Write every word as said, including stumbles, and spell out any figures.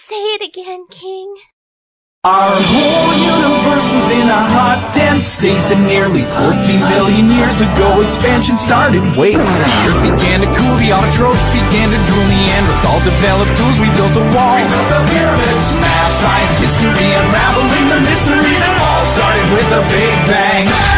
Say it again, King. Our whole universe was in a hot, dense state that nearly fourteen billion years ago expansion started. Wait, the earth began to cool, the autotrophs began to drool, Neanderthals developed tools, we built a wall. We built the pyramids, math, science, history, unraveling the mystery that all started with a big bang.